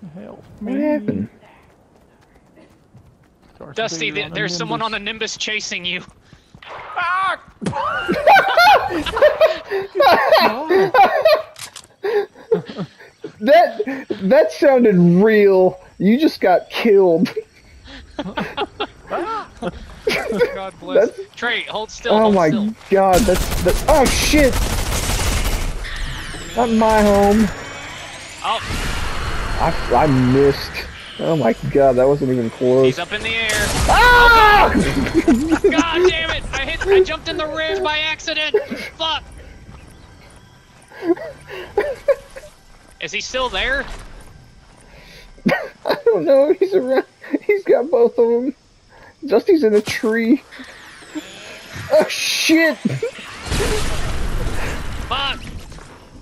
Help What me. happened? Dusty, there's someone on a Nimbus chasing you. Ah! That sounded real. You just got killed. God bless. Trey, hold still. Oh hold my still. god, that's oh shit! Not my home. Oh, I missed. Oh my god, that wasn't even close. he's up in the air. Ah! Oh, God damn it! I jumped in the ridge by accident. Fuck. Is he still there? I don't know. He's around. He's got both of them. Dusty's in a tree. Oh shit! Fuck.